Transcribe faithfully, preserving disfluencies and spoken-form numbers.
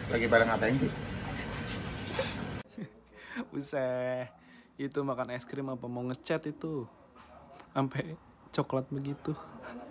Lagi pada ngapain sih? Buset, itu makan es krim apa mau ngecat itu sampai coklat begitu.